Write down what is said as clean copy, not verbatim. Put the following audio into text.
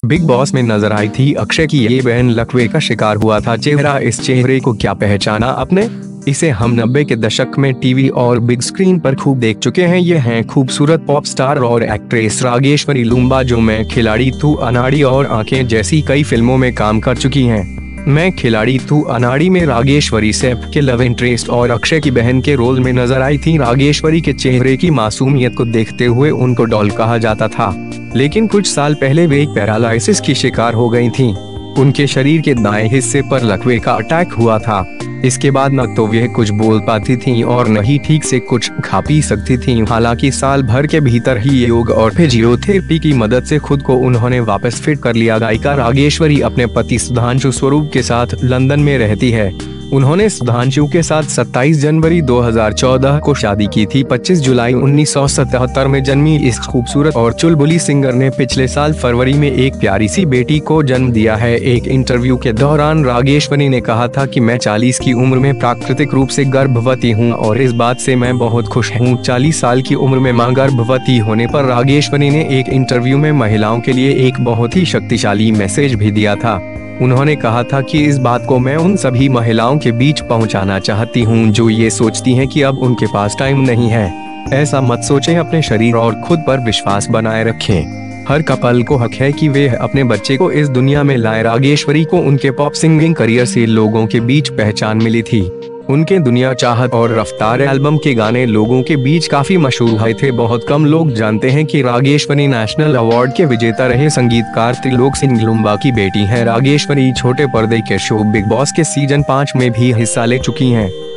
Big boss में नजर आई थी अक्षय की ये बहन लकवे का शिकार हुआ था चेहरा। इस चेहरे को क्या पहचाना आपने? इसे हम 90 के दशक में टीवी और बिग स्क्रीन पर खूब देख चुके हैं। ये हैं खूबसूरत पॉप स्टार और एक्ट्रेस रागेश्वरी लूम्बा, जो मैं खिलाड़ी तू अनाड़ी और आंखें जैसी कई फिल्मों में काम कर चुकी हैं। मैं खिलाड़ी तू अनाड़ी में रागेश्वरी सैफ के लव इंटरेस्ट और अक्षय की बहन के रोल में नजर आई थी। रागेश्वरी के चेहरे की मासूमियत को देखते हुए उनको डॉल कहा जाता था, लेकिन कुछ साल पहले वे एक पैरालिसिस की शिकार हो गई थीं। उनके शरीर के दाएं हिस्से पर लकवे का अटैक हुआ था। इसके बाद न तो वे कुछ बोल पाती थीं और न ही ठीक से कुछ खा पी सकती थीं। हालांकि साल भर के भीतर ही योग और फिजियोथेरेपी की मदद से खुद को उन्होंने वापस फिट कर लिया। गायिका रागेश्वरी अपने पति सुधांशु स्वरूप के साथ लंदन में रहती है। उन्होंने सुधांशु के साथ 27 जनवरी 2014 को शादी की थी। 25 जुलाई 1977 में जन्मी इस खूबसूरत और चुलबुली सिंगर ने पिछले साल फरवरी में एक प्यारी सी बेटी को जन्म दिया है। एक इंटरव्यू के दौरान रागेश्वरी ने कहा था कि मैं 40 की उम्र में प्राकृतिक रूप से गर्भवती हूं और इस बात से मैं बहुत खुश हूं। 40 साल की उम्र में मां गर्भवती होने पर रागेश्वरी ने एक इंटरव्यू में महिलाओं के लिए एक बहुत ही शक्तिशाली मैसेज भी दिया था। उन्होंने कहा था कि इस बात को मैं उन सभी महिलाओं के बीच पहुंचाना चाहती हूं जो ये सोचती हैं कि अब उनके पास टाइम नहीं है। ऐसा मत सोचें, अपने शरीर और खुद पर विश्वास बनाए रखें। हर कपल को हक है कि वे अपने बच्चे को इस दुनिया में लाएं। रागेश्वरी को उनके पॉप सिंगिंग करियर से लोगों के बीच पहचान मिली थी। उनके दुनिया चाहत और रफ्तार एल्बम के गाने लोगों के बीच काफी मशहूर हुए थे। बहुत कम लोग जानते हैं कि रागेश्वरी नेशनल अवार्ड के विजेता रहे संगीतकार त्रिलोक सिंह लूम्बा की बेटी हैं। रागेश्वरी छोटे पर्दे के शो बिग बॉस के सीजन 5 में भी हिस्सा ले चुकी हैं।